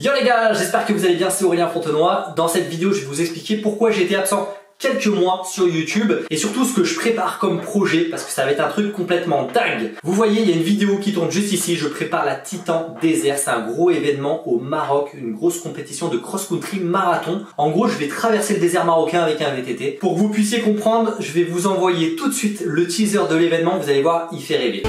Yo les gars, j'espère que vous allez bien, c'est Aurélien Fontenoy. Dans cette vidéo, je vais vous expliquer pourquoi j'ai été absent quelques mois sur YouTube et surtout ce que je prépare comme projet parce que ça va être un truc complètement dingue. Vous voyez, il y a une vidéo qui tourne juste ici, je prépare la Titan Desert, c'est un gros événement au Maroc, une grosse compétition de cross-country marathon. En gros, je vais traverser le désert marocain avec un VTT. Pour que vous puissiez comprendre, je vais vous envoyer tout de suite le teaser de l'événement, vous allez voir, il fait rêver.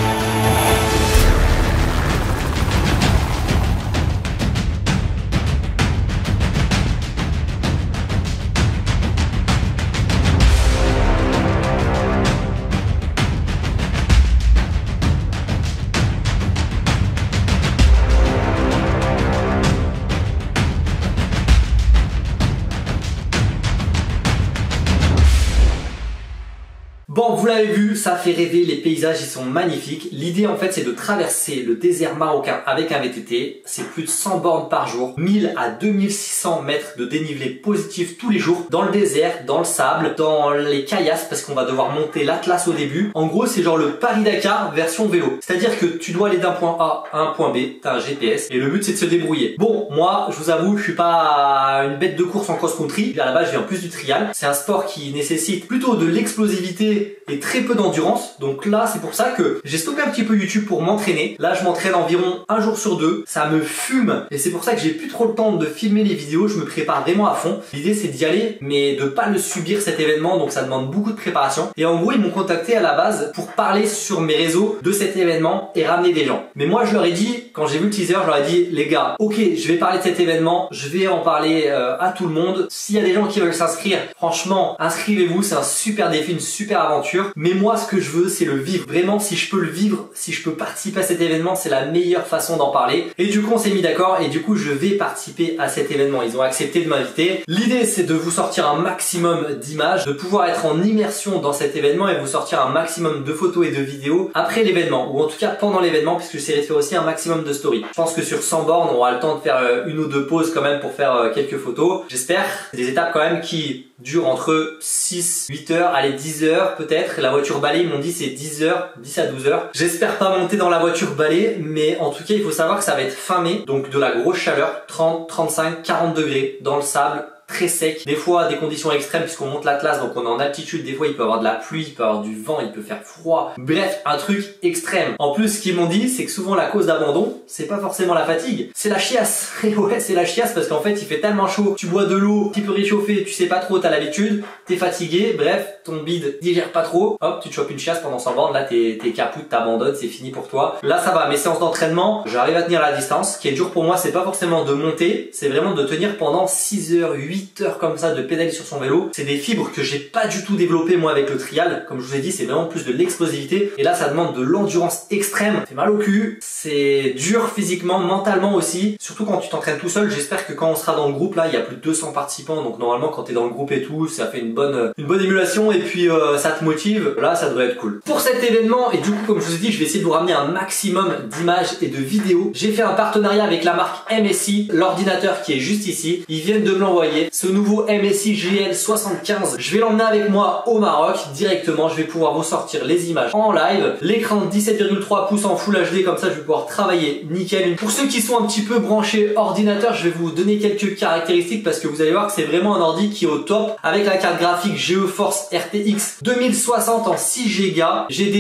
Bon, vous l'avez vu, ça fait rêver, les paysages ils sont magnifiques. L'idée en fait c'est de traverser le désert marocain avec un VTT. C'est plus de 100 bornes par jour, 1000 à 2600 mètres de dénivelé positif tous les jours. Dans le désert, dans le sable, dans les caillasses parce qu'on va devoir monter l'Atlas au début. En gros c'est genre le Paris-Dakar version vélo. C'est-à-dire que tu dois aller d'un point A à un point B, t'as un GPS et le but c'est de se débrouiller. Bon, moi je vous avoue, je suis pas une bête de course en cross-country. À la base je viens plus du trial. C'est un sport qui nécessite plutôt de l'explosivité et très peu d'endurance. Donc là c'est pour ça que j'ai stoppé un petit peu YouTube pour m'entraîner. Là je m'entraîne environ un jour sur deux. Ça me fume et c'est pour ça que j'ai plus trop le temps de filmer les vidéos. Je me prépare vraiment à fond. L'idée c'est d'y aller mais de pas le subir cet événement, donc ça demande beaucoup de préparation. Et en gros ils m'ont contacté à la base pour parler sur mes réseaux de cet événement et ramener des gens. Mais moi je leur ai dit, quand j'ai vu le teaser, je leur ai dit les gars, ok je vais parler de cet événement, je vais en parler à tout le monde. S'il y a des gens qui veulent s'inscrire, franchement inscrivez-vous, c'est un super défi, une super aventure. Mais moi ce que je veux c'est le vivre. Vraiment si je peux le vivre, si je peux participer à cet événement, c'est la meilleure façon d'en parler. Et du coup on s'est mis d'accord et du coup je vais participer à cet événement. Ils ont accepté de m'inviter. L'idée c'est de vous sortir un maximum d'images, de pouvoir être en immersion dans cet événement et vous sortir un maximum de photos et de vidéos après l'événement, ou en tout cas pendant l'événement, puisque j'essaierai de faire aussi un maximum de stories. Je pense que sur 100 bornes on aura le temps de faire une ou deux pauses quand même pour faire quelques photos. J'espère. Des étapes quand même qui durent entre 6, 8 heures, allez 10 heures peut-être. La voiture balai, ils m'ont dit c'est 10 heures, 10 à 12 heures. J'espère pas monter dans la voiture balai, mais en tout cas il faut savoir que ça va être fin mai, donc de la grosse chaleur, 30, 35, 40 degrés dans le sable. Très sec, des fois des conditions extrêmes puisqu'on monte l'Atlas donc on est en altitude, des fois il peut y avoir de la pluie, il peut y avoir du vent, il peut faire froid, bref un truc extrême. En plus ce qu'ils m'ont dit c'est que souvent la cause d'abandon c'est pas forcément la fatigue, c'est la chiasse. Et ouais c'est la chiasse parce qu'en fait il fait tellement chaud, tu bois de l'eau, tu peux réchauffer, tu sais pas trop, t'as l'habitude, t'es fatigué, bref ton bide digère pas trop, hop tu te chopes une chiasse pendant 100 bornes, là t'es capoute, t'abandonnes, c'est fini pour toi. Là ça va, mes séances d'entraînement, j'arrive à tenir la distance. Ce qui est dur pour moi c'est pas forcément de monter, c'est vraiment de tenir pendant 6 heures, 8 heures comme ça, de pédaler sur son vélo. C'est des fibres que j'ai pas du tout développées moi avec le trial. Comme je vous ai dit, c'est vraiment plus de l'explosivité. Et là, ça demande de l'endurance extrême. Ça fait mal au cul. C'est dur physiquement, mentalement aussi. Surtout quand tu t'entraînes tout seul. J'espère que quand on sera dans le groupe, là, il y a plus de 200 participants. Donc normalement, quand t'es dans le groupe et tout, ça fait une bonne émulation et puis ça te motive. Là, ça devrait être cool. Pour cet événement, et du coup, comme je vous ai dit, je vais essayer de vous ramener un maximum d'images et de vidéos. J'ai fait un partenariat avec la marque MSI. L'ordinateur qui est juste ici, ils viennent de me l'envoyer. Ce nouveau MSI GL75, je vais l'emmener avec moi au Maroc directement. Je vais pouvoir vous sortir les images en live, l'écran 17,3 pouces en Full HD, comme ça je vais pouvoir travailler nickel. Pour ceux qui sont un petit peu branchés ordinateur, je vais vous donner quelques caractéristiques parce que vous allez voir que c'est vraiment un ordi qui est au top avec la carte graphique GeForce RTX 2060 en 6 Go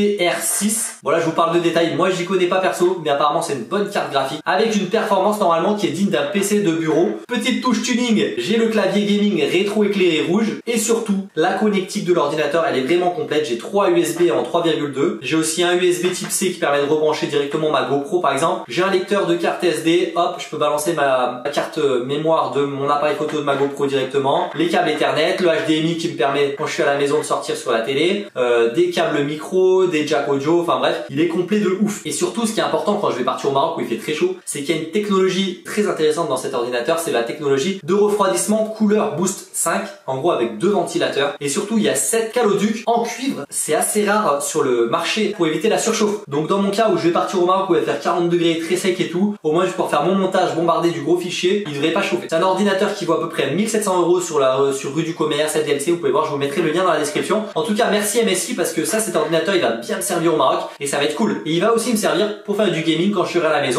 GDR6. Voilà, je vous parle de détails, moi j'y connais pas perso, mais apparemment c'est une bonne carte graphique avec une performance normalement qui est digne d'un PC de bureau. Petite touche tuning, j'ai le clavier gaming rétro éclairé rouge et surtout la connectique de l'ordinateur elle est vraiment complète. J'ai 3 USB en 3,2, j'ai aussi un USB type C qui permet de rebrancher directement ma GoPro par exemple, j'ai un lecteur de carte SD, hop je peux balancer ma carte mémoire de mon appareil photo de ma GoPro directement, les câbles Ethernet, le HDMI qui me permet quand je suis à la maison de sortir sur la télé, des câbles micro, des jack audio, enfin bref il est complet de ouf. Et surtout ce qui est important quand je vais partir au Maroc où il fait très chaud, c'est qu'il y a une technologie très intéressante dans cet ordinateur, c'est la technologie de refroidissement couleur Boost 5, en gros avec 2 ventilateurs, et surtout il y a 7 caloducs en cuivre. C'est assez rare sur le marché pour éviter la surchauffe. Donc dans mon cas où je vais partir au Maroc où il va faire 40 degrés très sec et tout, au moins je vais pouvoir faire mon montage, bombarder du gros fichier, il devrait pas chauffer. C'est un ordinateur qui vaut à peu près 1700 € sur rue du commerce, LDLC, vous pouvez voir, je vous mettrai le lien dans la description. En tout cas merci MSI parce que ça cet ordinateur il va bien me servir au Maroc et ça va être cool. Et il va aussi me servir pour faire du gaming quand je serai à la maison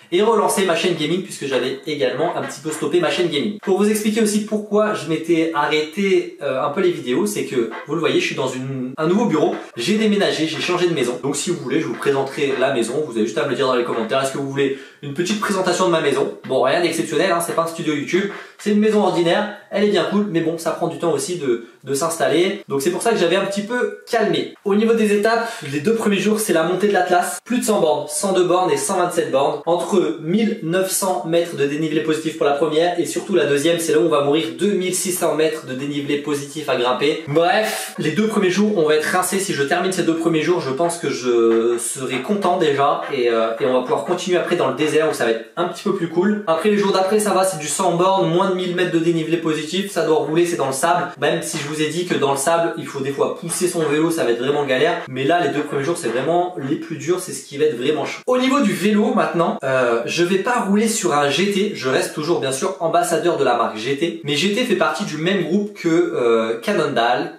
et relancer ma chaîne gaming puisque j'avais également un petit peu stoppé ma chaîne gaming. Pour vous expliquer aussi pourquoi je m'étais arrêté un peu les vidéos, c'est que vous le voyez, je suis dans un nouveau bureau, j'ai déménagé, j'ai changé de maison. Donc si vous voulez, je vous présenterai la maison, vous avez juste à me le dire dans les commentaires. Est-ce que vous voulez une petite présentation de ma maison? Bon, rien d'exceptionnel, hein, c'est pas un studio YouTube, c'est une maison ordinaire, elle est bien cool, mais bon, ça prend du temps aussi de s'installer. Donc c'est pour ça que j'avais un petit peu calmé. Au niveau des étapes, les 2 premiers jours, c'est la montée de l'Atlas. Plus de 100 bornes, 102 bornes et 127 bornes. Entre 1900 mètres de dénivelé positif pour la première et surtout la deuxième, c'est là où on va mourir 2600 mètres de dénivelé positif à grimper. Bref, les 2 premiers jours, on va être rincé. Si je termine ces 2 premiers jours, je pense que je serai content déjà et on va pouvoir continuer après dans le désert où ça va être un petit peu plus cool. Après les jours d'après, ça va, c'est du 100 bornes, moins de 1000 mètres de dénivelé positif, ça doit rouler, c'est dans le sable. Même si je vous ai dit que dans le sable, il faut des fois pousser son vélo, ça va être vraiment galère. Mais là, les 2 premiers jours, c'est vraiment les plus durs, c'est ce qui va être vraiment chaud. Au niveau du vélo maintenant, je vais pas rouler sur un GT, je reste toujours bien sûr ambassadeur de la marque GT. Mais GT fait partie du même groupe que Cannondale,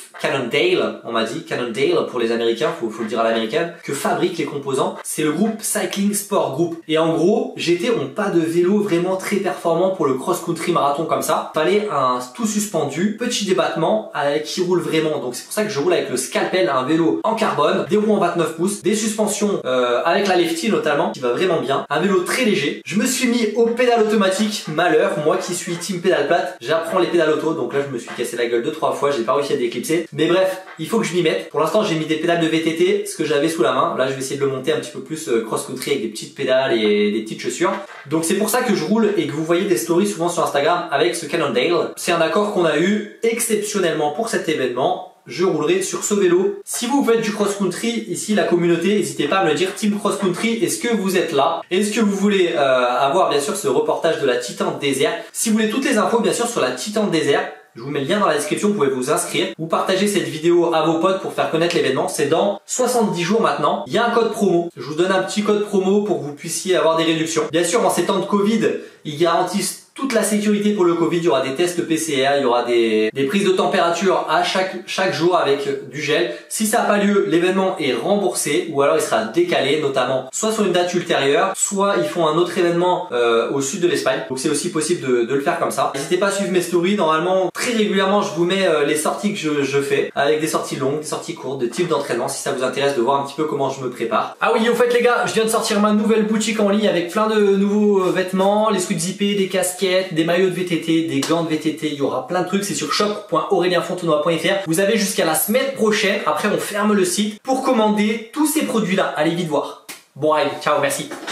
on m'a dit, Cannondale pour les Américains, faut le dire à l'américaine, que fabrique les composants. C'est le groupe Cycling Sport Group. Et en gros, GT ont pas de vélo vraiment très performant pour le cross-country marathon comme ça. Fallait un tout suspendu, petit débattement, qui roule vraiment. Donc c'est pour ça que je roule avec le Scalpel, un vélo en carbone, des roues en 29 pouces, des suspensions avec la Lefty notamment, qui va vraiment bien. Un vélo très léger. Je me suis mis au pédale automatique, malheur, moi qui suis team pédale plate, j'apprends les pédales auto, donc là je me suis cassé la gueule 2-3 fois, j'ai pas réussi à déclipser. Mais bref, il faut que je m'y mette. Pour l'instant, j'ai mis des pédales de VTT, ce que j'avais sous la main. Là, je vais essayer de le monter un petit peu plus cross-country avec des petites pédales et des petites chaussures. Donc c'est pour ça que je roule et que vous voyez des stories souvent sur Instagram avec ce Cannondale. C'est un accord qu'on a eu exceptionnellement pour cet événement. Je roulerai sur ce vélo. Si vous faites du cross-country, ici la communauté, n'hésitez pas à me le dire, team cross-country, est-ce que vous êtes là? Est-ce que vous voulez avoir bien sûr ce reportage de la Titan Desert? Si vous voulez toutes les infos bien sûr sur la Titan Desert, je vous mets le lien dans la description, vous pouvez vous inscrire ou partager cette vidéo à vos potes pour faire connaître l'événement. C'est dans 70 jours maintenant. Il y a un code promo. Je vous donne un petit code promo pour que vous puissiez avoir des réductions. Bien sûr, en ces temps de Covid, ils garantissent toute la sécurité pour le Covid. Il y aura des tests PCR, il y aura des prises de température à chaque jour avec du gel. Si ça n'a pas lieu, l'événement est remboursé ou alors il sera décalé, notamment soit sur une date ultérieure, soit ils font un autre événement au sud de l'Espagne. Donc c'est aussi possible de le faire comme ça. N'hésitez pas à suivre mes stories. Normalement, très régulièrement, je vous mets les sorties que je fais avec des sorties longues, des sorties courtes, des types d'entraînement si ça vous intéresse de voir un petit peu comment je me prépare. Ah oui, au fait les gars, je viens de sortir ma nouvelle boutique en ligne avec plein de nouveaux vêtements, les sweats zippés, des casquettes, des maillots de VTT, des gants de VTT, il y aura plein de trucs, c'est sur shop.aurelienfontenoy.fr. Vous avez jusqu'à la semaine prochaine, après on ferme le site, pour commander tous ces produits là, allez vite voir. Bon allez, ciao, merci.